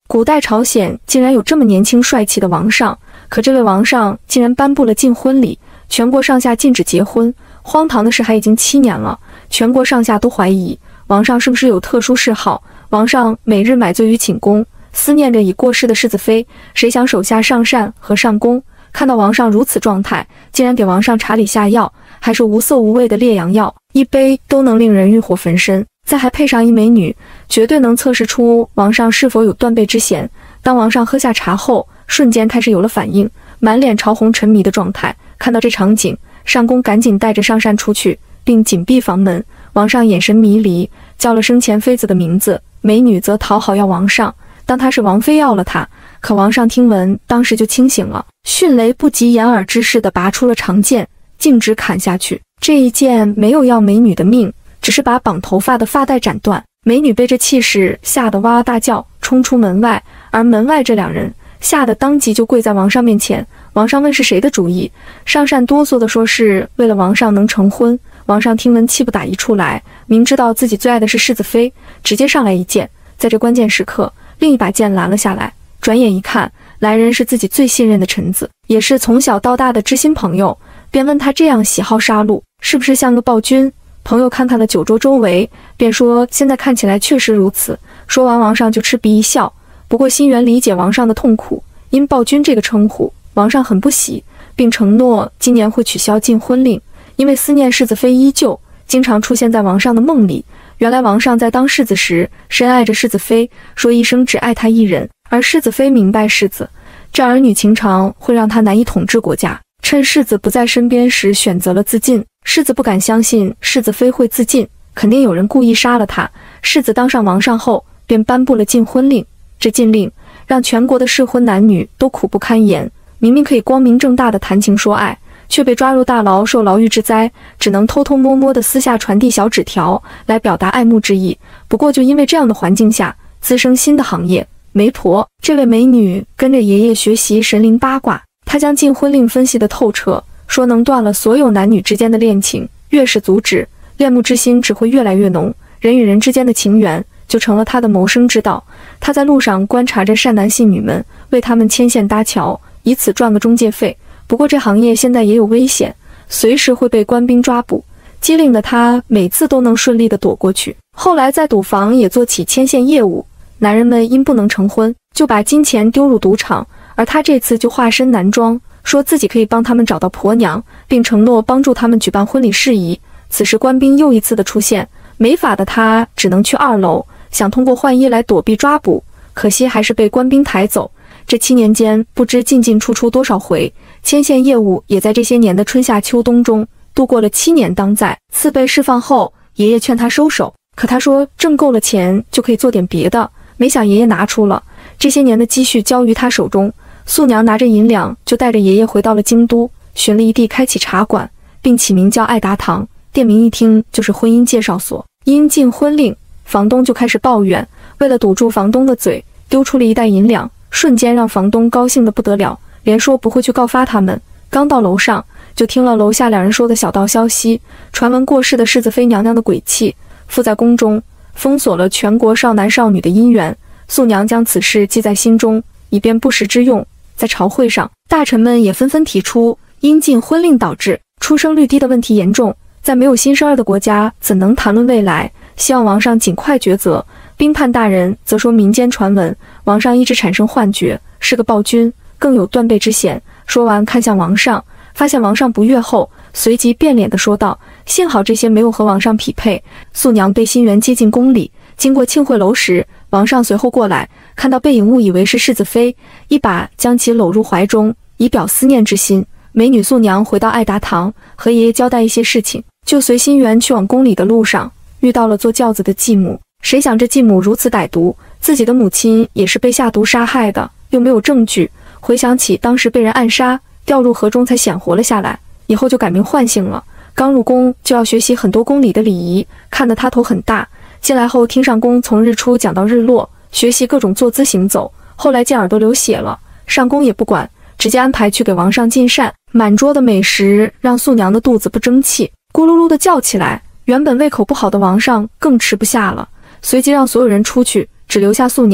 古代朝鲜竟然有这么年轻帅气的王上，可这位王上竟然颁布了禁婚礼，全国上下禁止结婚。荒唐的是，还已经7年了，全国上下都怀疑王上是不是有特殊嗜好。王上每日买醉于寝宫，思念着已过世的世子妃。谁想手下上善和上宫看到王上如此状态，竟然给王上茶里下药，还是无色无味的烈阳药，一杯都能令人欲火焚身。再还配上一美女，绝对能测试出王上是否有断背之嫌。当王上喝下茶后，瞬间开始有了反应，满脸潮红沉迷的状态。看到这场景，上宫赶紧带着上善出去，并紧闭房门。王上眼神迷离，叫了生前妃子的名字，美女则讨好要王上，当她是王妃要了她。可王上听闻，当时就清醒了，迅雷不及掩耳之势地拔出了长剑，径直砍下去。这一剑没有要美女的命，只是把绑头发的发带斩断。美女被这气势吓得哇哇大叫，冲出门外。而门外这两人吓得当即就跪在王上面前。王上问是谁的主意，上善哆嗦地说是为了王上能成婚。王上听闻气不打一处来，明知道自己最爱的是世子妃，直接上来一剑。在这关键时刻，另一把剑拦了下来。转眼一看，来人是自己最信任的臣子，也是从小到大的知心朋友，便问他这样喜好杀戮，是不是像个暴君？朋友看看了酒桌周围，便说现在看起来确实如此。说完，王上就嗤鼻一笑。不过心源理解王上的痛苦，因暴君这个称呼，王上很不喜，并承诺今年会取消禁婚令。因为思念世子妃依旧经常出现在王上的梦里。原来王上在当世子时深爱着世子妃，说一生只爱她一人，而世子妃明白世子这儿女情长会让他难以统治国家，趁世子不在身边时选择了自尽。世子不敢相信世子妃会自尽，肯定有人故意杀了他。世子当上王上后，便颁布了禁婚令。这禁令让全国的适婚男女都苦不堪言，明明可以光明正大的谈情说爱，却被抓入大牢受牢狱之灾，只能偷偷摸摸的私下传递小纸条来表达爱慕之意。不过就因为这样的环境下，滋生新的行业。媒婆这位美女跟着爷爷学习神灵八卦，她将禁婚令分析得透彻，说能断了所有男女之间的恋情，越是阻止，恋慕之心只会越来越浓，人与人之间的情缘就成了她的谋生之道。她在路上观察着善男信女们，为他们牵线搭桥，以此赚个中介费。不过这行业现在也有危险，随时会被官兵抓捕，机灵的她每次都能顺利地躲过去。后来在赌坊也做起牵线业务，男人们因不能成婚，就把金钱丢入赌场，而她这次就化身男装，说自己可以帮他们找到婆娘，并承诺帮助他们举办婚礼事宜。此时官兵又一次的出现，没法的她只能去2楼，想通过换衣来躲避抓捕，可惜还是被官兵抬走。这7年间不知进进出出多少回，牵线业务也在这些年的春夏秋冬中度过了7年当在。自被释放后，爷爷劝他收手，可他说挣够了钱就可以做点别的。没想爷爷拿出了这些年的积蓄交于他手中，素娘拿着银两就带着爷爷回到了京都，寻了一地开启茶馆，并起名叫爱达堂，店名一听就是婚姻介绍所。因禁婚令，房东就开始抱怨，为了堵住房东的嘴，丢出了一袋银两，瞬间让房东高兴得不得了，连说不会去告发他们。刚到楼上，就听了楼下两人说的小道消息，传闻过世的世子妃娘娘的鬼气附在宫中，封锁了全国少男少女的姻缘。素娘将此事记在心中，以便不时之用。在朝会上，大臣们也纷纷提出，因禁婚令导致出生率低的问题严重，在没有新生儿的国家怎能谈论未来，希望王上尽快抉择。兵判大人则说民间传闻王上一直产生幻觉，是个暴君，更有断背之嫌。说完看向王上，发现王上不悦后，随即变脸地说道，幸好这些没有和王上匹配。素娘被新媛接进宫里，经过庆会楼时，王上随后过来，看到背影误以为是世子妃，一把将其搂入怀中，以表思念之心。美女素娘回到爱达堂，和爷爷交代一些事情，就随新媛去往宫里的路上，遇到了坐轿子的继母。谁想这继母如此歹毒，自己的母亲也是被下毒杀害的，又没有证据。回想起当时被人暗杀，掉入河中才显活了下来，以后就改名换姓了。刚入宫就要学习很多宫里的礼仪，看得他头很大。进来后听上宫从日出讲到日落，学习各种坐姿行走，后来见耳朵流血了，上宫也不管，直接安排去给王上进膳。满桌的美食让素娘的肚子不争气，咕噜噜的叫起来。原本胃口不好的王上更吃不下了，随即让所有人出去，只留下素娘，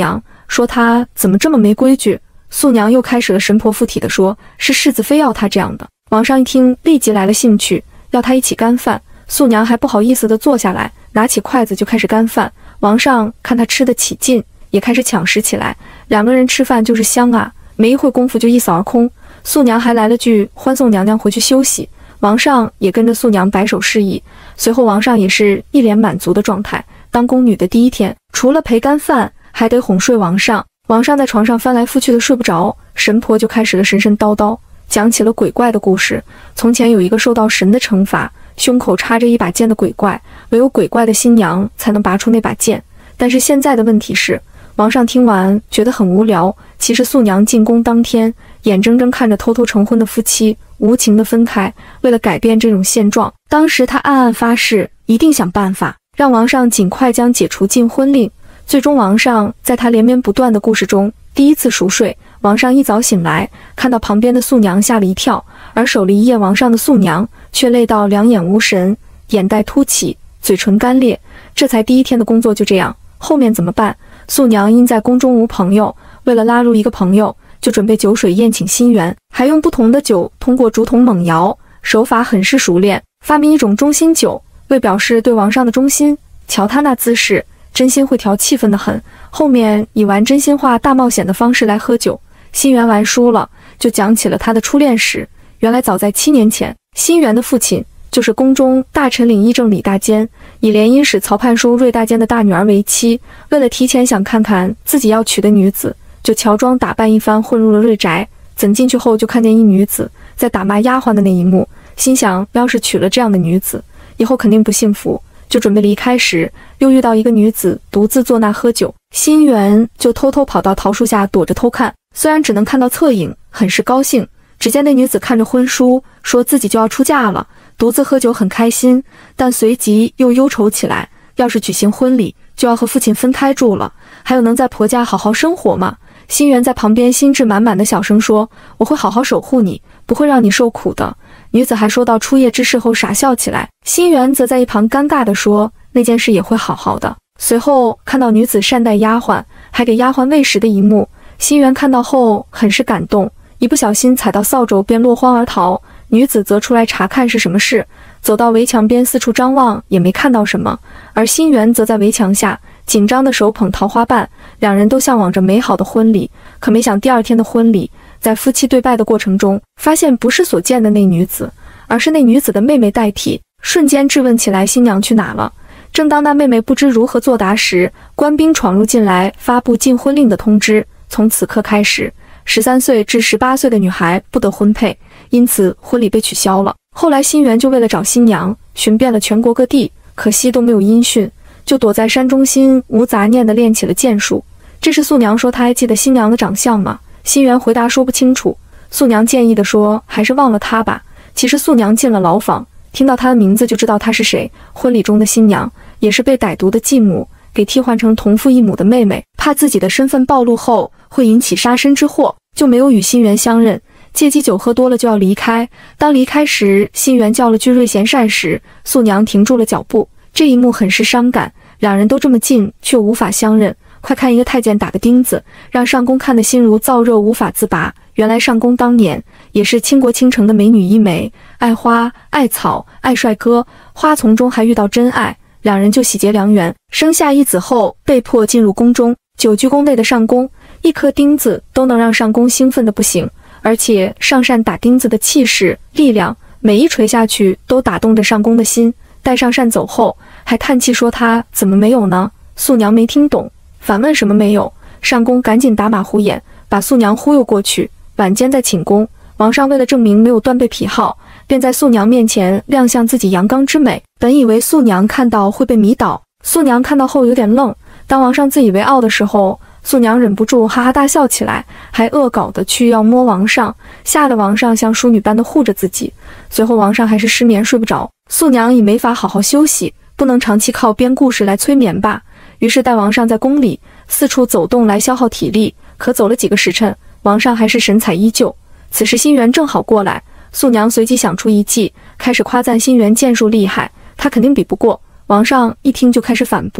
说他怎么这么没规矩。素娘又开始了神婆附体的说，是世子非要他这样的。王上一听，立即来了兴趣，要他一起干饭。素娘还不好意思地坐下来，拿起筷子就开始干饭。王上看他吃得起劲，也开始抢食起来。两个人吃饭就是香啊，没一会功夫就一扫而空。素娘还来了句欢送娘娘回去休息，王上也跟着素娘摆手示意。随后王上也是一脸满足的状态。当宫女的第一天，除了陪干饭，还得哄睡王上。王上在床上翻来覆去的睡不着，神婆就开始了神神叨叨，讲起了鬼怪的故事。从前有一个受到神的惩罚，胸口插着一把剑的鬼怪，唯有鬼怪的新娘才能拔出那把剑。但是现在的问题是，王上听完觉得很无聊。其实素娘进宫当天，眼睁睁看着偷偷成婚的夫妻无情的分开，为了改变这种现状，当时她暗暗发誓，一定想办法让王上尽快将解除禁婚令。最终王上在他连绵不断的故事中第一次熟睡。王上一早醒来，看到旁边的素娘吓了一跳，而守了一夜王上的素娘却累到两眼无神，眼袋凸起，嘴唇干裂。这才第一天的工作就这样，后面怎么办？素娘因在宫中无朋友，为了拉入一个朋友，就准备酒水宴请新媛，还用不同的酒通过竹筒猛摇，手法很是熟练。发明一种忠心酒，为表示对王上的忠心，瞧他那姿势，真心会调气氛的很。后面以玩真心话大冒险的方式来喝酒，新媛玩输了，就讲起了他的初恋史。原来早在7年前，新媛的父亲就是宫中大臣领议正李大坚，以联姻使曹盼收瑞大坚的大女儿为妻。为了提前想看看自己要娶的女子，就乔装打扮一番混入了瑞宅。怎进去后就看见一女子在打骂丫鬟的那一幕，心想要是娶了这样的女子，以后肯定不幸福。就准备离开时，又遇到一个女子独自坐那喝酒，新媛就偷偷跑到桃树下躲着偷看，虽然只能看到侧影，很是高兴。只见那女子看着婚书，说自己就要出嫁了，独自喝酒很开心，但随即又忧愁起来，要是举行婚礼，就要和父亲分开住了，还有能在婆家好好生活吗？新媛在旁边心智满满的小声说，我会好好守护你，不会让你受苦的。女子还说到初夜之事后傻笑起来，新媛则在一旁尴尬地说，那件事也会好好的。随后看到女子善待丫鬟，还给丫鬟喂食的一幕，新媛看到后很是感动，一不小心踩到扫帚便落荒而逃。女子则出来查看是什么事，走到围墙边四处张望，也没看到什么。而新媛则在围墙下紧张的手捧桃花瓣，两人都向往着美好的婚礼。可没想第二天的婚礼，在夫妻对拜的过程中，发现不是所见的那女子，而是那女子的妹妹代替，瞬间质问起来新娘去哪了。正当那妹妹不知如何作答时，官兵闯入进来，发布禁婚令的通知，从此刻开始，13岁至18岁的女孩不得婚配，因此婚礼被取消了。后来新媛就为了找新娘，寻遍了全国各地，可惜都没有音讯，就躲在山中心无杂念地练起了剑术。这时素娘说她还记得新娘的长相吗？新媛回答说不清楚。素娘建议地说，还是忘了她吧。其实素娘进了牢房，听到她的名字就知道她是谁。婚礼中的新娘也是被歹毒的继母给替换成同父异母的妹妹，怕自己的身份暴露后会引起杀身之祸，就没有与新媛相认，借机酒喝多了就要离开。当离开时，新媛叫了句瑞贤善时，素娘停住了脚步。这一幕很是伤感，两人都这么近却无法相认，快看一个太监打个钉子，让上宫看得心如燥热，无法自拔。原来上宫当年也是倾国倾城的美女一枚，爱花爱草爱帅哥，花丛中还遇到真爱，两人就喜结良缘，生下一子后被迫进入宫中。9居宫内的上宫，一颗钉子都能让上宫兴奋的不行，而且上善打钉子的气势力量，每一锤下去都打动着上宫的心。待上善走后，还叹气说他怎么没有呢？素娘没听懂，反问什么没有。上宫赶紧打马虎眼，把素娘忽悠过去。晚间在寝宫，王上为了证明没有断背癖好，便在素娘面前亮相自己阳刚之美。本以为素娘看到会被迷倒，素娘看到后有点愣。当王上自以为傲的时候，素娘忍不住哈哈大笑起来，还恶搞的去要摸王上，吓得王上像淑女般的护着自己。随后王上还是失眠睡不着，素娘已没法好好休息，不能长期靠编故事来催眠吧。于是带王上在宫里四处走动来消耗体力，可走了几个时辰，王上还是神采依旧。此时新媛正好过来，素娘随即想出一计，开始夸赞新媛剑术厉害，她肯定比不过。王上一听就开始反驳，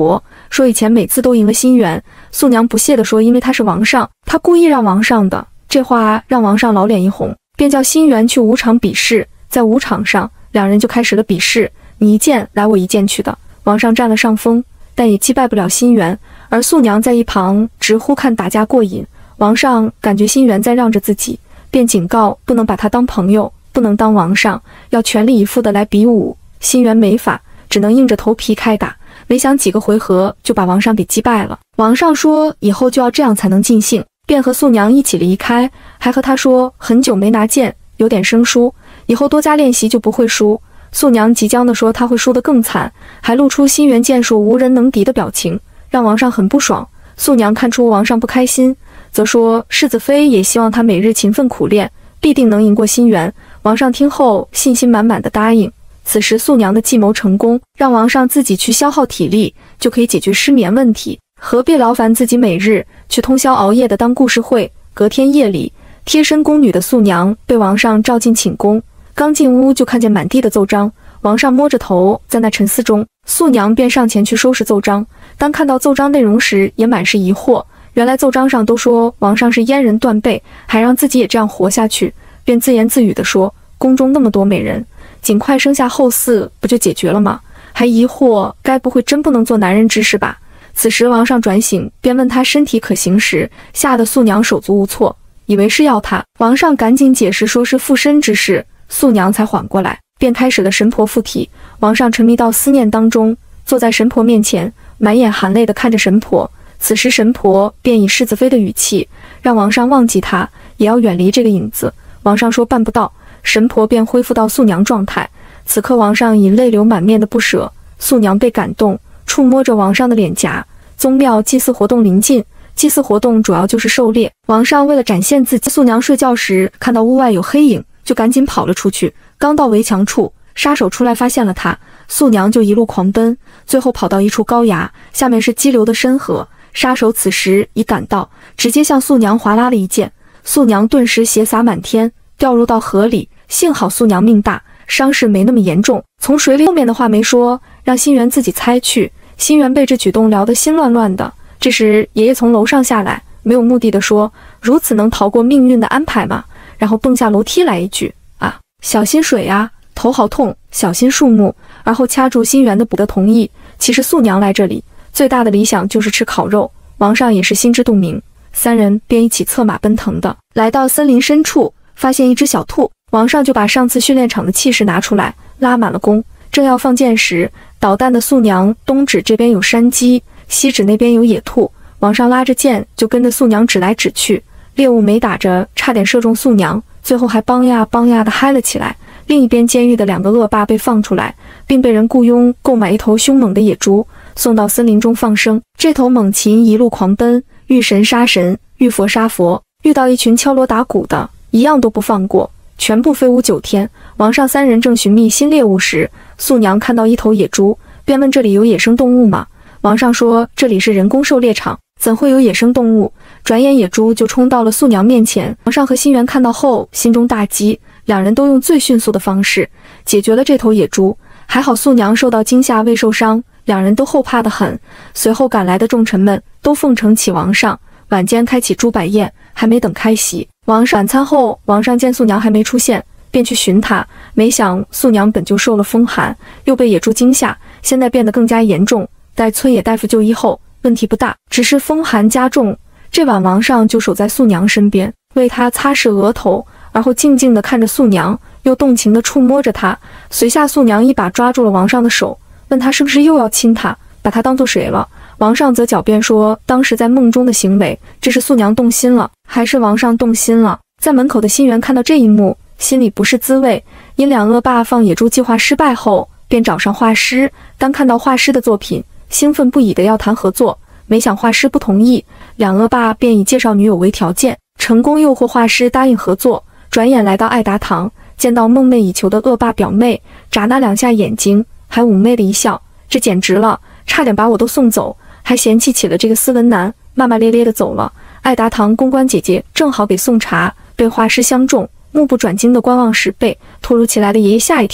说以前每次都赢了心源。素娘不屑地说，因为他是王上，他故意让王上的。这话让王上老脸一红，便叫心源去武场比试。在武场上，两人就开始了比试，你一剑来我一剑去的。王上占了上风，但也击败不了心源，而素娘在一旁直呼看打架过瘾。王上感觉心源在让着自己，便警告不能把他当朋友，不能当王上，要全力以赴的来比武。心源没法，只能硬着头皮开打。没想几个回合就把王上给击败了。王上说以后就要这样才能尽兴，便和素娘一起离开，还和他说很久没拿剑，有点生疏，以后多加练习就不会输。素娘即将地说他会输得更惨，还露出心源剑术无人能敌的表情，让王上很不爽。素娘看出王上不开心，则说世子妃也希望他每日勤奋苦练，必定能赢过心源。王上听后信心满满的答应。此时素娘的计谋成功，让王上自己去消耗体力，就可以解决失眠问题，何必劳烦自己每日去通宵熬夜的当故事会。隔天夜里，贴身宫女的素娘被王上召进寝宫，刚进屋就看见满地的奏章，王上摸着头在那沉思中，素娘便上前去收拾奏章。当看到奏章内容时，也满是疑惑，原来奏章上都说王上是阉人断背，还让自己也这样活下去，便自言自语地说，宫中那么多美人，尽快生下后嗣不就解决了吗？还疑惑该不会真不能做男人之事吧？此时王上转醒，便问他身体可行时，吓得素娘手足无措，以为是要他。王上赶紧解释说是附身之事，素娘才缓过来，便开始了神婆附体。王上沉迷到思念当中，坐在神婆面前，满眼含泪地看着神婆。此时神婆便以世子妃的语气让王上忘记他，也要远离这个影子。王上说办不到，神婆便恢复到素娘状态。此刻王上已泪流满面的不舍，素娘被感动，触摸着王上的脸颊。宗庙祭祀活动临近，祭祀活动主要就是狩猎。王上为了展现自己，素娘睡觉时看到屋外有黑影，就赶紧跑了出去。刚到围墙处，杀手出来发现了他，素娘就一路狂奔，最后跑到一处高崖，下面是激流的深河。杀手此时已赶到，直接向素娘划拉了一剑，素娘顿时血洒满天，掉入到河里。幸好素娘命大，伤势没那么严重。从水里后面的话没说，让心源自己猜去。心源被这举动聊得心乱乱的。这时爷爷从楼上下来，没有目的地说，如此能逃过命运的安排吗？然后蹦下楼梯来一句，啊，小心水啊，头好痛，小心树木。而后掐住心源的不得同意。其实素娘来这里最大的理想就是吃烤肉，王上也是心知肚明。三人便一起策马奔腾的来到森林深处，发现一只小兔。王上就把上次训练场的气势拿出来，拉满了弓，正要放箭时，捣蛋的素娘东指这边有山鸡，西指那边有野兔。王上拉着箭就跟着素娘指来指去，猎物没打着，差点射中素娘，最后还梆呀梆呀的嗨了起来。另一边监狱的两个恶霸被放出来，并被人雇佣购买一头凶猛的野猪，送到森林中放生。这头猛禽一路狂奔，遇神杀神，遇佛杀佛，遇到一群敲锣打鼓的，一样都不放过，全部飞舞9天。王上三人正寻觅新猎物时，素娘看到一头野猪，便问这里有野生动物吗？王上说这里是人工狩猎场，怎会有野生动物？转眼野猪就冲到了素娘面前。王上和心源看到后心中大激，两人都用最迅速的方式解决了这头野猪。还好素娘受到惊吓未受伤，两人都后怕得很。随后赶来的重臣们都奉承起王上，晚间开启猪摆宴，还没等开席，晚餐后王上见素娘还没出现，便去寻她，没想素娘本就受了风寒，又被野猪惊吓，现在变得更加严重。待村野大夫就医后，问题不大，只是风寒加重。这晚王上就守在素娘身边，为她擦拭额头，而后静静地看着素娘，又动情地触摸着她。随下素娘一把抓住了王上的手，问他是不是又要亲她，把她当作谁了。王上则狡辩说当时在梦中的行为，这是素娘动心了，还是王上动心了。在门口的心源看到这一幕，心里不是滋味。因两恶霸放野猪计划失败后，便找上画师，当看到画师的作品，兴奋不已地要谈合作，没想画师不同意，两恶霸便以介绍女友为条件，成功诱惑画师答应合作。转眼来到爱达堂，见到梦寐以求的恶霸表妹，眨那2下眼睛，还妩媚的一笑，这简直了，差点把我都送走，还嫌弃起了这个斯文男，骂骂咧咧的走了。爱达堂公关姐姐正好给送茶，被画师相中，目不转睛的观望10倍，突如其来的爷爷吓一跳。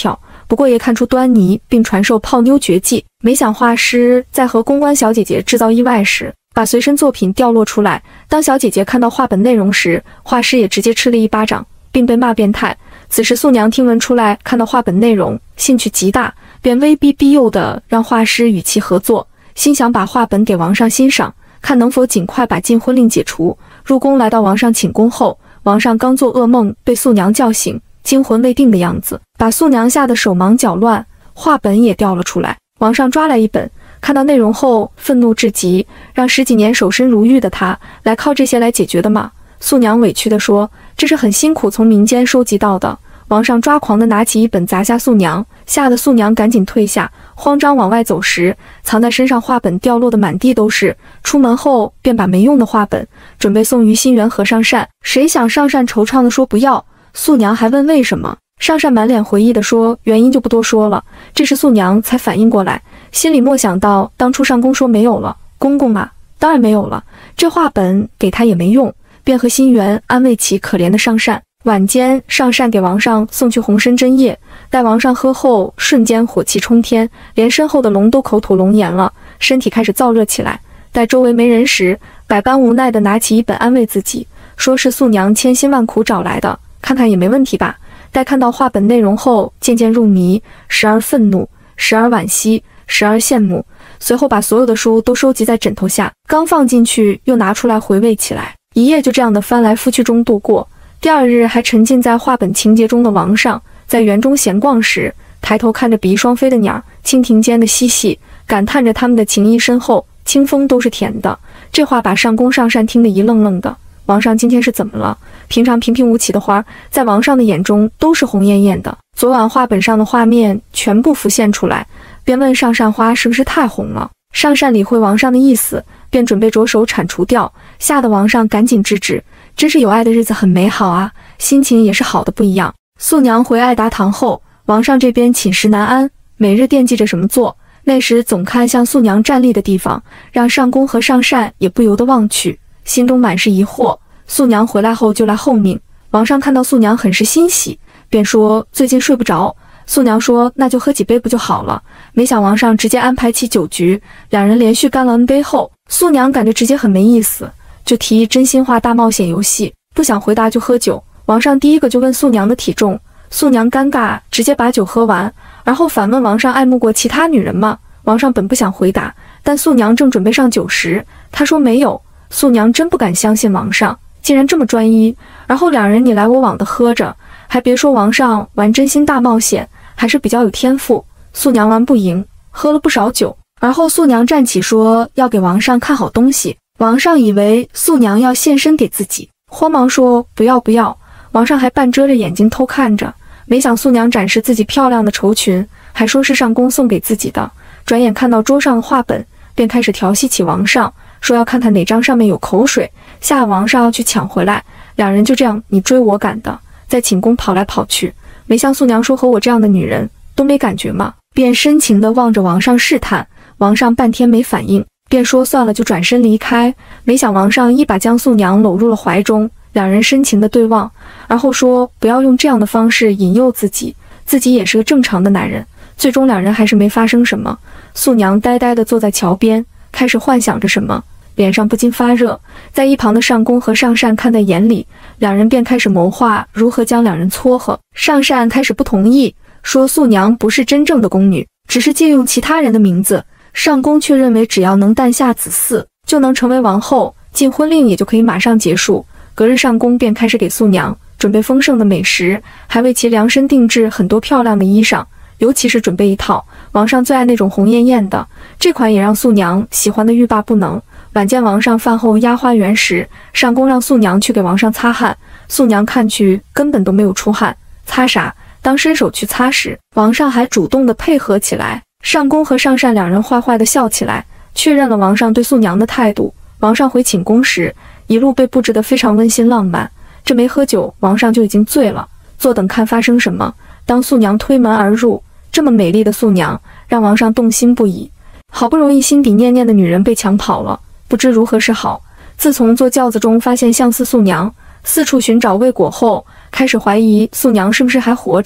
不过也看出端倪，并传授泡妞绝技。没想画师在和公关小姐姐制造意外时，把随身作品掉落出来。当小姐姐看到画本内容时，画师也直接吃了一巴掌，并被骂变态。此时素娘听闻出来，看到画本内容，兴趣极大，便威逼逼诱的让画师与其合作，心想把画本给王上欣赏，看能否尽快把禁婚令解除。入宫来到王上寝宫后，王上刚做噩梦，被素娘叫醒，惊魂未定的样子，把素娘吓得手忙脚乱，画本也掉了出来。王上抓来一本，看到内容后愤怒至极，让10几年守身如玉的他来靠这些来解决的吗？素娘委屈地说，这是很辛苦从民间收集到的。王上抓狂地拿起一本砸下素娘，吓得素娘赶紧退下，慌张往外走时，藏在身上画本掉落的满地都是。出门后便把没用的画本准备送于心源和上善，谁想上善惆怅地说不要，素娘还问为什么，上善满脸回忆地说原因就不多说了。这时素娘才反应过来，心里默想到当初上宫说没有了，公公嘛，当然没有了，这画本给他也没用，便和心源安慰起可怜的上善。晚间，上善给王上送去红参针叶，待王上喝后，瞬间火气冲天，连身后的龙都口吐龙炎了，身体开始燥热起来。待周围没人时，百般无奈地拿起一本安慰自己，说是素娘千辛万苦找来的，看看也没问题吧。待看到画本内容后，渐渐入迷，时而愤怒，时而惋惜，时而羡慕，随后把所有的书都收集在枕头下，刚放进去又拿出来回味起来，一夜就这样的翻来覆去中度过。第二日还沉浸在画本情节中的王上，在园中闲逛时，抬头看着比翼双飞的鸟，蜻蜓间的嬉戏，感叹着他们的情谊深厚，清风都是甜的。这话把上宫上善听得一愣愣的。王上今天是怎么了？平常平平无奇的花，在王上的眼中都是红艳艳的。昨晚画本上的画面全部浮现出来，便问上善花是不是太红了。上善理会王上的意思，便准备着手铲除掉，吓得王上赶紧制止。真是有爱的日子很美好啊，心情也是好的不一样。素娘回爱达堂后，王上这边寝食难安，每日惦记着什么做，那时总看向素娘站立的地方，让上宫和上善也不由得望去，心中满是疑惑。素娘回来后就来候命，王上看到素娘很是欣喜，便说最近睡不着。素娘说那就喝几杯不就好了。没想王上直接安排起酒局，两人连续干了 N 杯后，素娘感觉直接很没意思，就提议真心话大冒险游戏，不想回答就喝酒。王上第一个就问素娘的体重，素娘尴尬，直接把酒喝完，而后反问王上爱慕过其他女人吗？王上本不想回答，但素娘正准备上酒时，他说没有。素娘真不敢相信王上竟然这么专一，然后两人你来我往的喝着，还别说王上玩真心大冒险还是比较有天赋，素娘玩不赢，喝了不少酒。而后素娘站起说要给王上看好东西，王上以为素娘要献身给自己，慌忙说不要不要。王上还半遮着眼睛偷看着，没想素娘展示自己漂亮的绸裙，还说是上宫送给自己的。转眼看到桌上的画本，便开始调戏起王上，说要看看哪张上面有口水，吓得王上要去抢回来。两人就这样你追我赶的，在寝宫跑来跑去。没像素娘说和我这样的女人都没感觉吗？便深情地望着王上试探。王上半天没反应，便说算了，就转身离开。没想王上一把将素娘搂入了怀中，两人深情的对望，而后说不要用这样的方式引诱自己，自己也是个正常的男人。最终两人还是没发生什么。素娘呆呆地坐在桥边，开始幻想着什么，脸上不禁发热。在一旁的上宫和上善看在眼里，两人便开始谋划如何将两人撮合。上善开始不同意，说素娘不是真正的宫女，只是借用其他人的名字。上宫却认为只要能诞下子嗣，就能成为王后，禁婚令也就可以马上结束。隔日上宫便开始给素娘准备丰盛的美食，还为其量身定制很多漂亮的衣裳，尤其是准备一套王上最爱那种红艳艳的，这款也让素娘喜欢的欲罢不能。晚见王上饭后压花园时，上宫让素娘去给王上擦汗，素娘看去根本都没有出汗，擦啥？当伸手去擦时，王上还主动的配合起来。上宫和上善两人坏坏的笑起来，确认了王上对素娘的态度。王上回寝宫时，一路被布置得非常温馨浪漫，这没喝酒，王上就已经醉了，坐等看发生什么。当素娘推门而入，这么美丽的素娘让王上动心不已，好不容易心底念念的女人被抢跑了，不知如何是好。自从坐轿子中发现相似素娘，四处寻找未果后，开始怀疑素娘是不是还活着。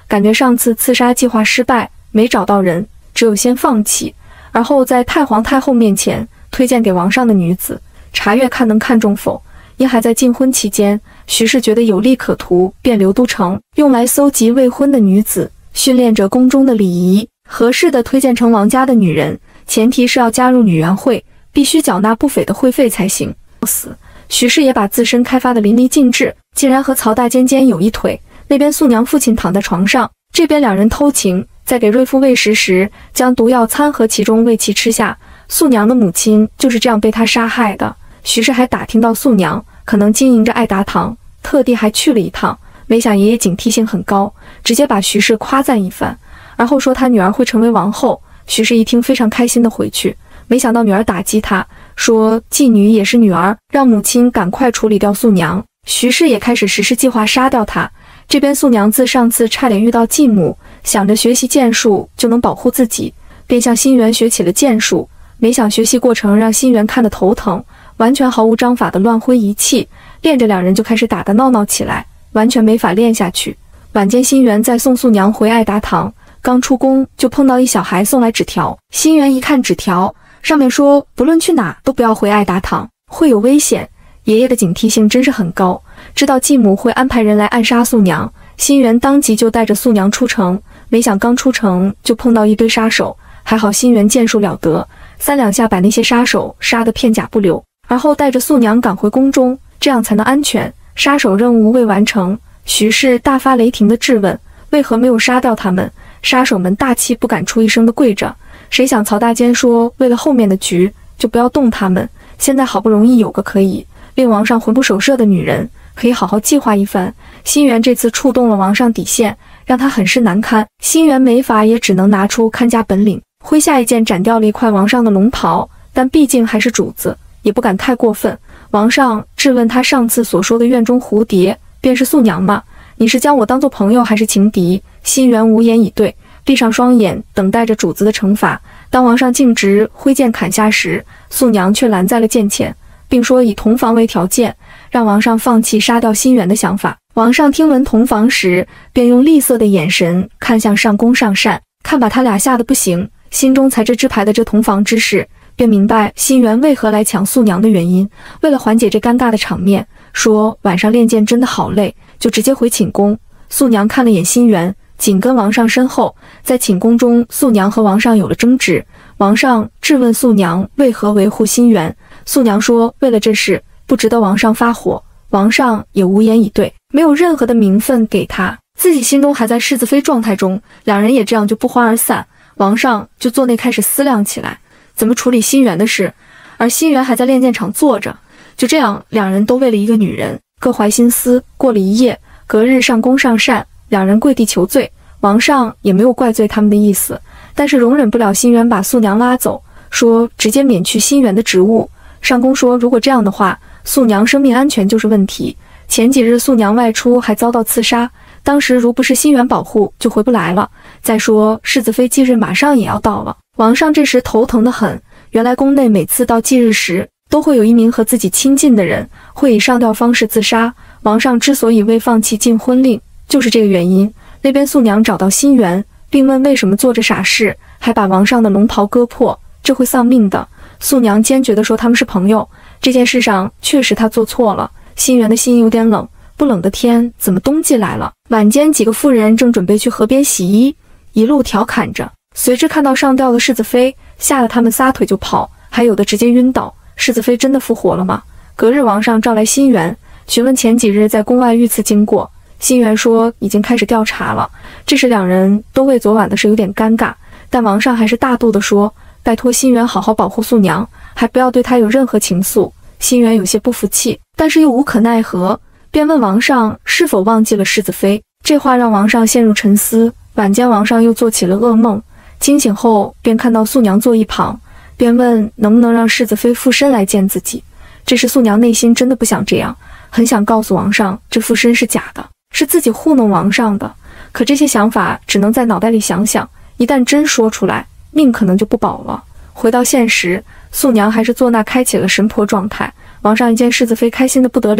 感觉上次刺杀计划失败，没找到人，只有先放弃，而后在太皇太后面前推荐给王上的女子，查阅看能看中否。因还在禁婚期间，徐氏觉得有利可图，便留都城，用来搜集未婚的女子，训练着宫中的礼仪，合适的推荐成王家的女人，前提是要加入女媛会，必须缴纳不菲的会费才行。徐氏也把自身开发的淋漓尽致，竟然和曹大坚有一腿。那边素娘父亲躺在床上，这边两人偷情，在给瑞妇喂食时，将毒药掺和其中喂其吃下。素娘的母亲就是这样被他杀害的。徐氏还打听到素娘可能经营着爱达堂，特地还去了一趟，没想爷爷警惕性很高，直接把徐氏夸赞一番，而后说他女儿会成为王后。徐氏一听非常开心的回去，没想到女儿打击他，说妓女也是女儿，让母亲赶快处理掉素娘。徐氏也开始实施计划杀掉她。这边素娘自上次差点遇到继母，想着学习剑术就能保护自己，便向心源学起了剑术，没想学习过程让心源看得头疼，完全毫无章法的乱挥一气，练着两人就开始打得闹闹起来，完全没法练下去。晚间心源在送素娘回爱达堂，刚出宫就碰到一小孩送来纸条，心源一看纸条，上面说不论去哪都不要回爱达堂，会有危险。爷爷的警惕性真是很高，知道继母会安排人来暗杀素娘，心源当即就带着素娘出城，没想刚出城就碰到一堆杀手，还好心源剑术了得，三两下把那些杀手杀得片甲不留，而后带着素娘赶回宫中，这样才能安全。杀手任务未完成，徐氏大发雷霆的质问为何没有杀掉他们，杀手们大气不敢出一声的跪着。谁想曹大坚说为了后面的局就不要动他们，现在好不容易有个可以令王上魂不守舍的女人，可以好好计划一番。心源这次触动了王上底线，让他很是难堪。心源没法也只能拿出看家本领，挥下一剑斩掉了一块王上的龙袍，但毕竟还是主子，也不敢太过分。王上质问他上次所说的院中蝴蝶便是素娘吗？你是将我当作朋友还是情敌？心源无言以对，闭上双眼等待着主子的惩罚。当王上径直挥剑砍下时，素娘却拦在了剑前，并说以同房为条件，让王上放弃杀掉心源的想法。王上听闻同房时，便用厉色的眼神看向上宫上善，看把他俩吓得不行，心中才知支牌的这同房之事，便明白心源为何来抢素娘的原因。为了缓解这尴尬的场面，说晚上练剑真的好累，就直接回寝宫。素娘看了眼心源，紧跟王上身后。在寝宫中，素娘和王上有了争执，王上质问素娘为何维护心源，素娘说为了这事不值得王上发火，王上也无言以对，没有任何的名分给他，自己心中还在世子妃状态中，两人也这样就不欢而散。王上就坐内开始思量起来怎么处理心源的事，而心源还在练剑场坐着。就这样，两人都为了一个女人各怀心思。过了一夜，隔日上宫上善，两人跪地求罪，王上也没有怪罪他们的意思，但是容忍不了心源把素娘拉走，说直接免去心源的职务。上宫说如果这样的话，素娘生命安全就是问题。前几日素娘外出还遭到刺杀，当时如不是心源保护就回不来了。再说世子妃忌日马上也要到了，王上这时头疼得很。原来宫内每次到忌日时，都会有一名和自己亲近的人会以上吊方式自杀。王上之所以未放弃禁婚令，就是这个原因。那边素娘找到心源，并问为什么做这傻事，还把王上的龙袍割破，这会丧命的。素娘坚决地说他们是朋友，这件事上确实他做错了。心源的心有点冷，不冷的天怎么冬季来了。晚间几个妇人正准备去河边洗衣，一路调侃着，随之看到上吊的世子妃，吓得他们撒腿就跑，还有的直接晕倒。世子妃真的复活了吗？隔日王上召来心源，询问前几日在宫外遇刺经过。心源说已经开始调查了。这时两人都为昨晚的事有点尴尬，但王上还是大度地说拜托心源好好保护素娘，还不要对她有任何情愫。心源有些不服气，但是又无可奈何，便问王上是否忘记了世子妃。这话让王上陷入沉思。晚间王上又做起了噩梦，惊醒后便看到素娘坐一旁，便问能不能让世子妃附身来见自己。这时素娘内心真的不想这样，很想告诉王上这附身是假的，是自己糊弄王上的，可这些想法只能在脑袋里想想，一旦真说出来，命可能就不保了。回到现实，素娘还是坐那开启了神婆状态。王上一见世子妃开心的不得了，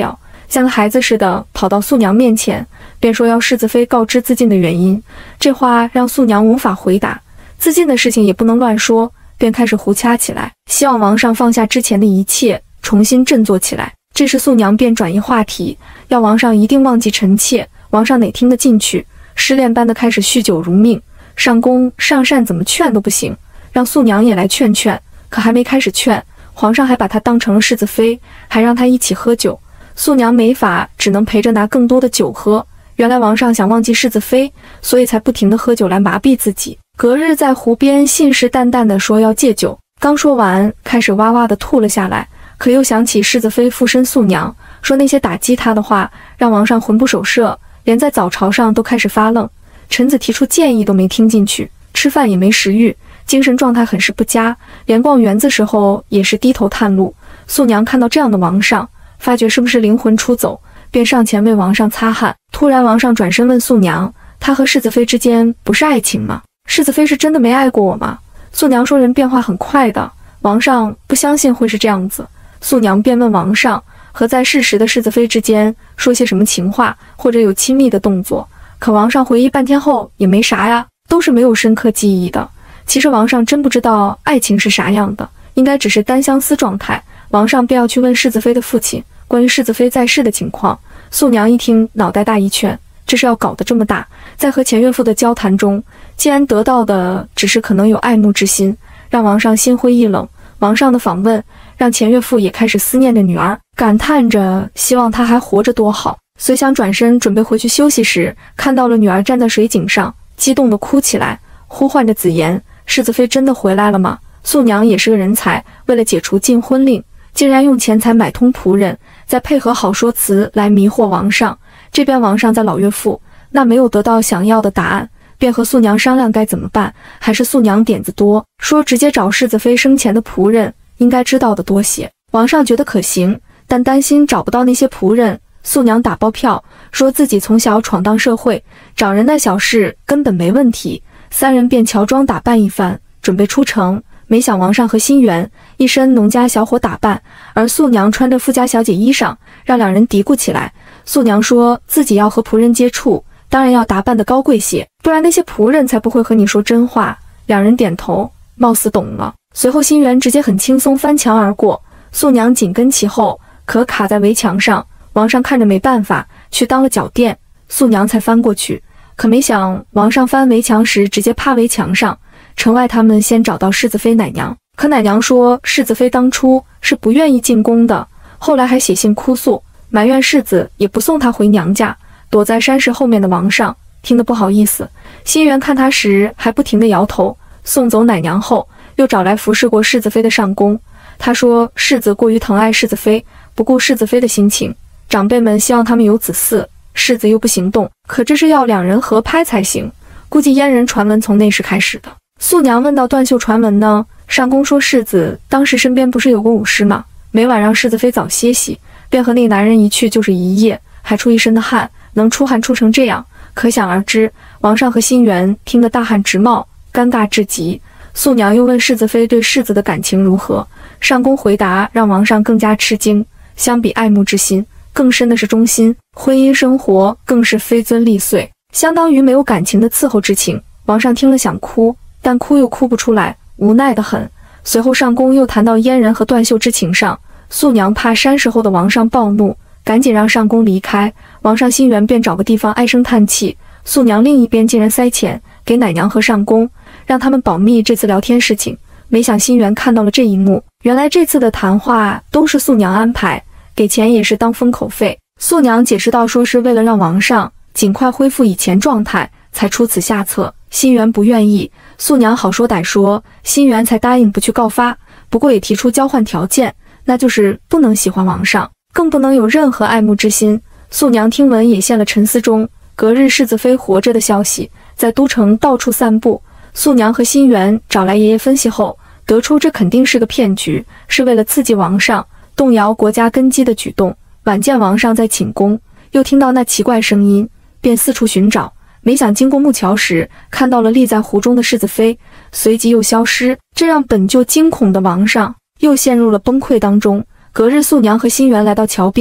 像个孩子似的跑到素娘面前，便说要世子妃告知自尽的原因。这话让素娘无法回答，自尽的事情也不能乱说，便开始胡掐起来，希望王上放下之前的一切，重新振作起来。这时素娘便转移话题，要王上一定忘记臣妾。王上哪听得进去，失恋般的开始酗酒如命。上宫上善怎么劝都不行，让素娘也来劝劝。可还没开始劝，皇上还把她当成了世子妃，还让她一起喝酒。素娘没法，只能陪着拿更多的酒喝。原来王上想忘记世子妃，所以才不停地喝酒来麻痹自己。隔日在湖边信誓旦旦地说要戒酒，刚说完，开始哇哇地吐了下来。可又想起世子妃附身素娘，说那些打击他的话，让王上魂不守舍，连在早朝上都开始发愣。臣子提出建议都没听进去，吃饭也没食欲，精神状态很是不佳，连逛园子时候也是低头探路。素娘看到这样的王上，发觉是不是灵魂出走，便上前为王上擦汗。突然王上转身问素娘，他和世子妃之间不是爱情吗？世子妃是真的没爱过我吗？素娘说人变化很快的，王上不相信会是这样子。素娘便问王上和在世时的世子妃之间说些什么情话，或者有亲密的动作。可王上回忆半天后也没啥呀，都是没有深刻记忆的。其实王上真不知道爱情是啥样的，应该只是单相思状态。王上便要去问世子妃的父亲关于世子妃在世的情况。素娘一听，脑袋大一圈，这是要搞得这么大。在和前岳父的交谈中，竟然得到的只是可能有爱慕之心，让王上心灰意冷。王上的访问让前岳父也开始思念着女儿，感叹着希望她还活着多好。虽想转身准备回去休息时，看到了女儿站在水井上，激动地哭起来，呼唤着子言：世子妃真的回来了吗？素娘也是个人才，为了解除禁婚令，竟然用钱财买通仆人，再配合好说辞来迷惑王上。这边王上在老岳父那没有得到想要的答案，便和素娘商量该怎么办。还是素娘点子多，说直接找世子妃生前的仆人，应该知道的多些。王上觉得可行，但担心找不到那些仆人。素娘打包票，说自己从小闯荡社会，找人那小事根本没问题。三人便乔装打扮一番，准备出城。没想王上和心源一身农家小伙打扮，而素娘穿着富家小姐衣裳，让两人嘀咕起来。素娘说自己要和仆人接触，当然要打扮得高贵些，不然那些仆人才不会和你说真话。两人点头，貌似懂了。随后心源直接很轻松翻墙而过，素娘紧跟其后，可卡在围墙上。王上看着没办法，去当了脚垫，素娘才翻过去。可没想王上翻围墙时直接趴围墙上。城外他们先找到世子妃奶娘，可奶娘说世子妃当初是不愿意进宫的，后来还写信哭诉，埋怨世子也不送她回娘家。躲在山石后面的王上听得不好意思，心源看他时还不停地摇头。送走奶娘后，又找来服侍过世子妃的上宫，他说世子过于疼爱世子妃，不顾世子妃的心情，长辈们希望他们有子嗣，世子又不行动，可这是要两人合拍才行。估计阉人传闻从那时开始的。素娘问到断袖传闻呢，上宫说世子当时身边不是有个武师吗？每晚让世子妃早歇息，便和那男人一去就是一夜，还出一身的汗，能出汗出成这样，可想而知。王上和心源听得大汗直冒，尴尬至极。素娘又问世子妃对世子的感情如何，上宫回答让王上更加吃惊。相比爱慕之心，更深的是忠心，婚姻生活更是非尊立岁，相当于没有感情的伺候之情。王上听了想哭，但哭又哭不出来，无奈得很。随后上宫又谈到阉人和断袖之情上，素娘怕山石后的王上暴怒，赶紧让上宫离开。王上心源便找个地方唉声叹气。素娘另一边竟然塞钱给奶娘和上宫，让他们保密这次聊天事情。没想心源看到了这一幕，原来这次的谈话都是素娘安排，给钱也是当封口费。素娘解释道，说是为了让王上尽快恢复以前状态，才出此下策。心源不愿意，素娘好说歹说，心源才答应不去告发，不过也提出交换条件，那就是不能喜欢王上，更不能有任何爱慕之心。素娘听闻也陷了沉思中。隔日世子妃活着的消息在都城到处散布，素娘和心源找来爷爷分析后，得出这肯定是个骗局，是为了刺激王上，动摇国家根基的举动。晚见王上在寝宫，又听到那奇怪声音，便四处寻找，没想经过木桥时，看到了立在湖中的世子妃，随即又消失，这让本就惊恐的王上又陷入了崩溃当中。隔日素娘和心源来到桥边，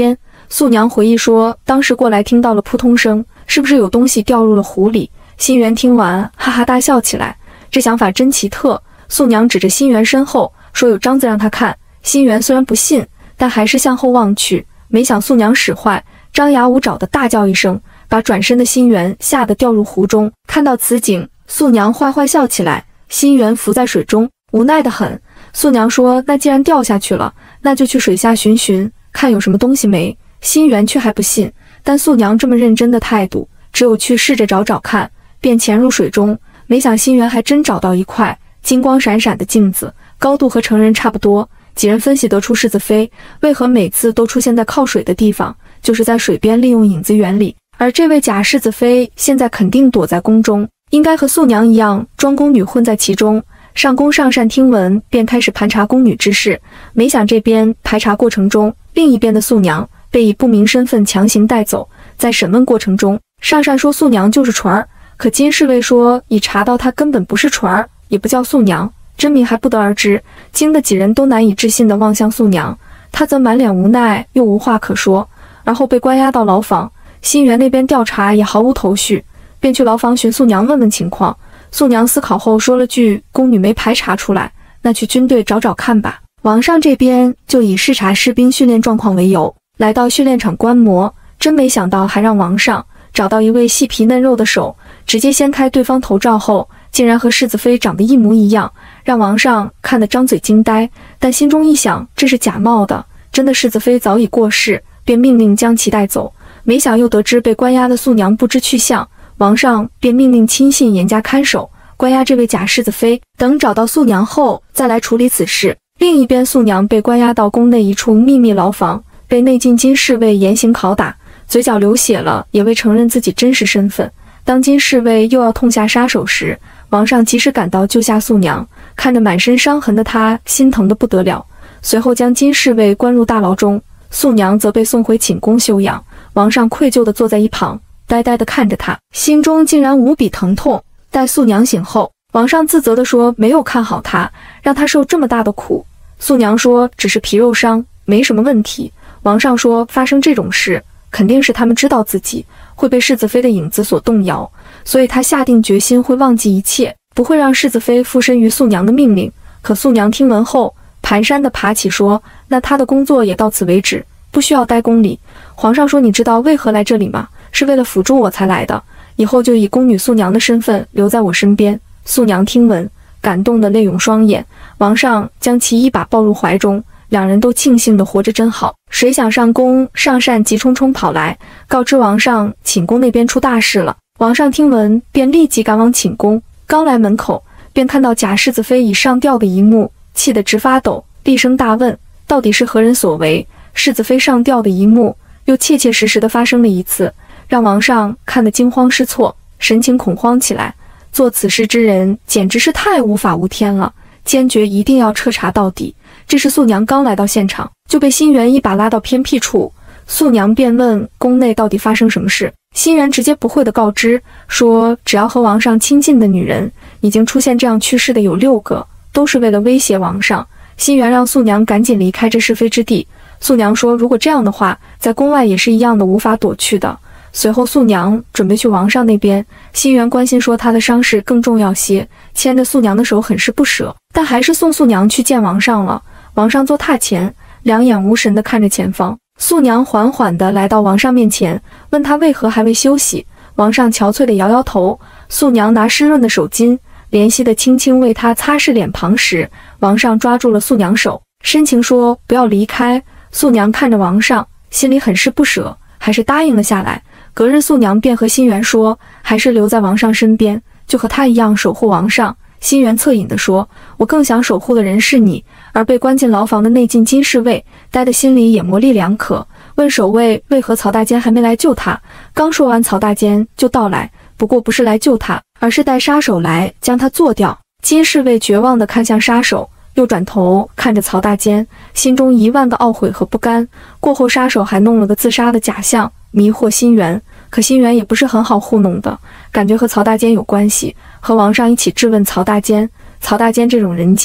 素娘回忆说，当时过来听到了扑通声，是不是有东西掉入了湖里？心源听完哈哈大笑起来，这想法真奇特。素娘指着心源身后说有章子让他看。心源虽然不信，但还是向后望去，没想素娘使坏，张牙舞爪的大叫一声，把转身的心源吓得掉入湖中。看到此景，素娘坏坏笑起来，心源浮在水中，无奈得很。素娘说，那既然掉下去了，那就去水下寻寻，看有什么东西没。心源却还不信，但素娘这么认真的态度，只有去试着找找看，便潜入水中。没想心源还真找到一块金光闪闪的镜子，高度和成人差不多。几人分析得出世子妃为何每次都出现在靠水的地方，就是在水边利用影子原理。而这位假世子妃现在肯定躲在宫中，应该和素娘一样装宫女混在其中。上宫上善听闻，便开始盘查宫女之事。没想这边排查过程中，另一边的素娘被以不明身份强行带走。在审问过程中，上善说素娘就是纯儿，可金侍卫说已查到她根本不是纯儿，也不叫素娘，真名还不得而知。惊得几人都难以置信地望向素娘，她则满脸无奈，又无话可说。而后被关押到牢房，心源那边调查也毫无头绪，便去牢房寻素娘问问情况。素娘思考后说了句，宫女没排查出来，那去军队找找看吧。王上这边就以视察士兵训练状况为由，来到训练场观摩，真没想到还让王上找到一位细皮嫩肉的手，直接掀开对方头罩后，竟然和世子妃长得一模一样，让王上看得张嘴惊呆。但心中一想，这是假冒的，真的世子妃早已过世，便命令将其带走。没想又得知被关押的素娘不知去向，王上便命令亲信严加看守，关押这位假世子妃，等找到素娘后再来处理此事。另一边，素娘被关押到宫内一处秘密牢房，被内禁金侍卫严刑拷打，嘴角流血了，也未承认自己真实身份。当金侍卫又要痛下杀手时，王上及时赶到救下素娘，看着满身伤痕的他，心疼得不得了。随后将金侍卫关入大牢中，素娘则被送回寝宫休养。王上愧疚地坐在一旁，呆呆地看着他，心中竟然无比疼痛。待素娘醒后，王上自责地说没有看好她，让她受这么大的苦。素娘说只是皮肉伤，没什么问题。王上说发生这种事，肯定是他们知道自己会被世子妃的影子所动摇，所以他下定决心会忘记一切，不会让世子妃附身于素娘的命令。可素娘听闻后，蹒跚地爬起说，那她的工作也到此为止，不需要待宫里。皇上说你知道为何来这里吗？是为了辅助我才来的，以后就以宫女素娘的身份留在我身边。素娘听闻，感动得泪涌双眼，王上将其一把抱入怀中，两人都庆幸地活着真好。谁想上宫上善急匆匆跑来，告知王上寝宫那边出大事了。王上听闻，便立即赶往寝宫，刚来门口，便看到假世子妃已上吊的一幕，气得直发抖，厉声大问，到底是何人所为？世子妃上吊的一幕又切切实实地发生了一次，让王上看得惊慌失措，神情恐慌起来。做此事之人简直是太无法无天了，坚决一定要彻查到底。这时素娘刚来到现场，就被心源一把拉到偏僻处。素娘便问宫内到底发生什么事，心源直接不讳地告知说，只要和王上亲近的女人，已经出现这样去世的有6个，都是为了威胁王上。心源让素娘赶紧离开这是非之地。素娘说如果这样的话，在宫外也是一样的无法躲去的。随后素娘准备去王上那边，心源关心说她的伤势更重要些，牵着素娘的手很是不舍，但还是送素娘去见王上了。王上坐榻前，两眼无神地看着前方。素娘缓缓地来到王上面前，问他为何还未休息。王上憔悴地摇摇头。素娘拿湿润的手巾怜惜地轻轻为她擦拭脸庞时，王上抓住了素娘手，深情说不要离开。素娘看着王上，心里很是不舍，还是答应了下来。隔日素娘便和心源说，还是留在王上身边，就和他一样守护王上。心源恻隐地说，我更想守护的人是你。而被关进牢房的内禁金侍卫呆得心里也模棱两可，问守卫为何曹大坚还没来救他。刚说完，曹大坚就到来，不过不是来救他，而是带杀手来将他做掉。金侍卫绝望地看向杀手，又转头看着曹大坚，心中1万个懊悔和不甘。过后杀手还弄了个自杀的假象，迷惑心源。可心源也不是很好糊弄的，感觉和曹大坚有关系，和王上一起质问曹大坚。曹大坚这种人精，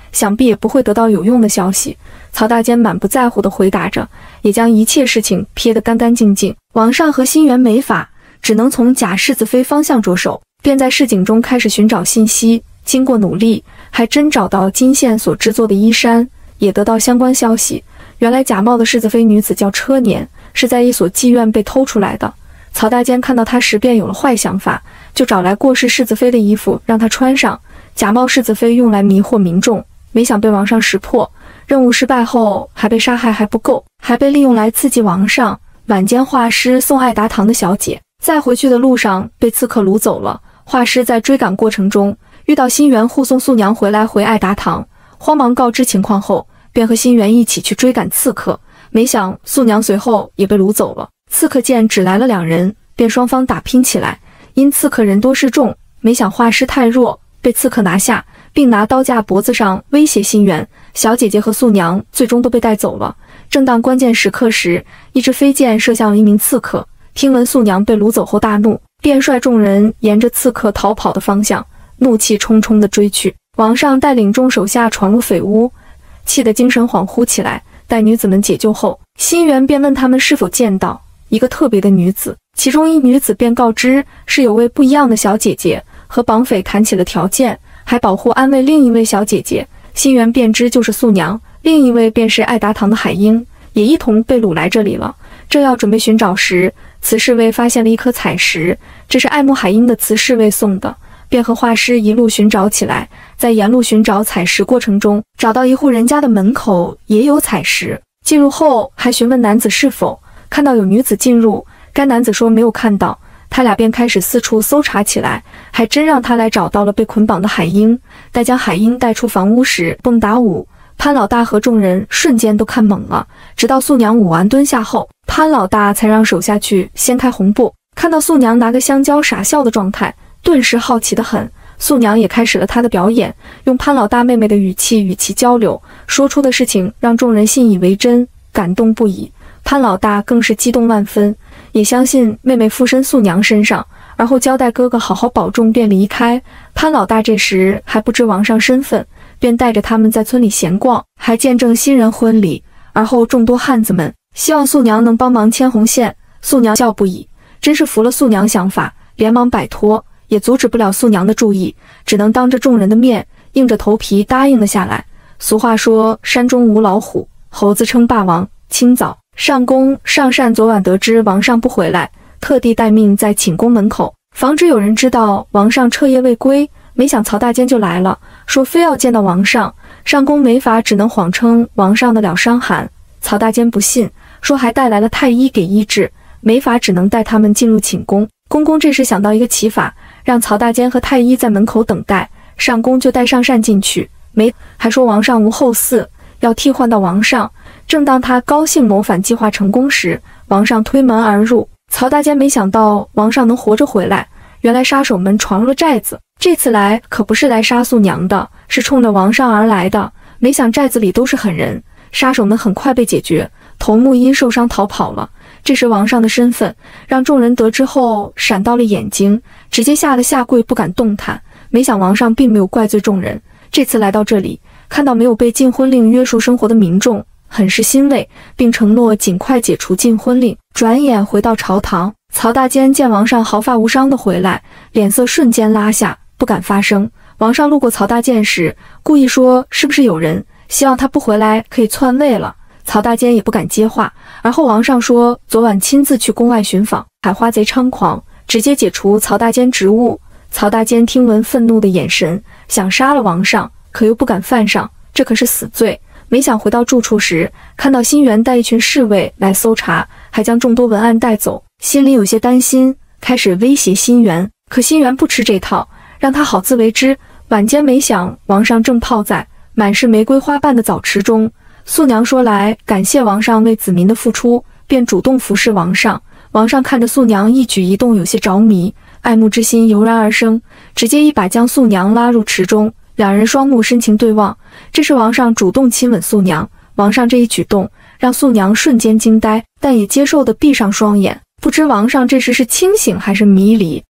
想必也不会得到有用的消息。曹大坚满不在乎地回答着，也将一切事情撇得干干净净。王上和新元没法，只能从假世子妃方向着手，便在市井中开始寻找信息。经过努力，还真找到金线所制作的衣衫，也得到相关消息。原来假冒的世子妃女子叫车年，是在一所妓院被偷出来的。曹大坚看到她时便有了坏想法，就找来过世世子妃的衣服让她穿上，假冒世子妃用来迷惑民众。没想被王上识破，任务失败后还被杀害还不够，还被利用来刺激王上。晚间画师送爱达堂的小姐，在回去的路上被刺客掳走了。画师在追赶过程中遇到新元护送素娘回爱达堂，慌忙告知情况后，便和新元一起去追赶刺客。没想素娘随后也被掳走了。刺客见只来了2人，便双方打拼起来。因刺客人多势众，没想画师太弱，被刺客拿下，并拿刀架脖子上威胁新元。小姐姐和素娘最终都被带走了。正当关键时刻时，一支飞箭射向了一名刺客。听闻素娘被掳走后大怒，便率众人沿着刺客逃跑的方向，怒气冲冲地追去。王上带领众手下闯入匪屋，气得精神恍惚起来。待女子们解救后，新元便问他们是否见到一个特别的女子，其中一女子便告知是有位不一样的小姐姐，和绑匪谈起了条件，还保护安慰另一位小姐姐。新元便知就是素娘，另一位便是爱达堂的海英，也一同被掳来这里了。正要准备寻找时，慈侍卫发现了一颗彩石，这是爱慕海英的慈侍卫送的，便和画师一路寻找起来。在沿路寻找彩石过程中，找到一户人家的门口也有彩石。进入后还询问男子是否看到有女子进入，该男子说没有看到。他俩便开始四处搜查起来，还真让他来找到了被捆绑的海英。待将海英带出房屋时，蹦打舞，潘老大和众人瞬间都看懵了。直到素娘舞完蹲下后，潘老大才让手下去掀开红布，看到素娘拿个香蕉傻笑的状态，顿时好奇得很。素娘也开始了她的表演，用潘老大妹妹的语气与其交流，说出的事情让众人信以为真，感动不已。潘老大更是激动万分，也相信妹妹附身素娘身上，而后交代哥哥好好保重便离开。潘老大这时还不知王上身份，便带着他们在村里闲逛，还见证新人婚礼。而后众多汉子们希望素娘能帮忙牵红线，素娘笑不已，真是服了素娘想法，连忙摆脱，也阻止不了素娘的注意，只能当着众人的面硬着头皮答应了下来。俗话说山中无老虎，猴子称霸王。清早，上宫上善昨晚得知王上不回来，特地待命在寝宫门口，防止有人知道王上彻夜未归。没想曹大坚就来了，说非要见到王上。上宫没法，只能谎称王上的了伤寒。曹大坚不信，说还带来了太医给医治。没法，只能带他们进入寝宫。公公这时想到一个奇法，让曹大坚和太医在门口等待，上宫就带上善进去。还说王上无后嗣，要替换到王上。正当他高兴谋反计划成功时，王上推门而入。曹大坚没想到王上能活着回来，原来杀手们闯入了寨子。这次来可不是来杀素娘的，是冲着王上而来的。没想寨子里都是狠人，杀手们很快被解决，头目因受伤逃跑了。这时王上的身份让众人得知后闪到了眼睛，直接吓得下跪不敢动弹。没想王上并没有怪罪众人，这次来到这里，看到没有被禁婚令约束生活的民众，很是欣慰，并承诺尽快解除禁婚令。转眼回到朝堂，曹大坚见王上毫发无伤地回来，脸色瞬间拉下，不敢发声。王上路过曹大坚时，故意说是不是有人希望他不回来可以篡位了。曹大坚也不敢接话。而后王上说昨晚亲自去宫外寻访，海花贼猖狂，直接解除曹大坚职务。曹大坚听闻愤怒的眼神，想杀了王上，可又不敢犯上，这可是死罪。没想回到住处时，看到新元带一群侍卫来搜查，还将众多文案带走，心里有些担心，开始威胁新元。可新元不吃这套，让他好自为之。晚间没想王上正泡在满是玫瑰花瓣的澡池中，素娘说来感谢王上为子民的付出，便主动服侍王上。王上看着素娘一举一动有些着迷，爱慕之心油然而生，直接一把将素娘拉入池中，两人双目深情对望。这时王上主动亲吻素娘，王上这一举动让素娘瞬间惊呆，但也接受地闭上双眼，不知王上这时是清醒还是迷离。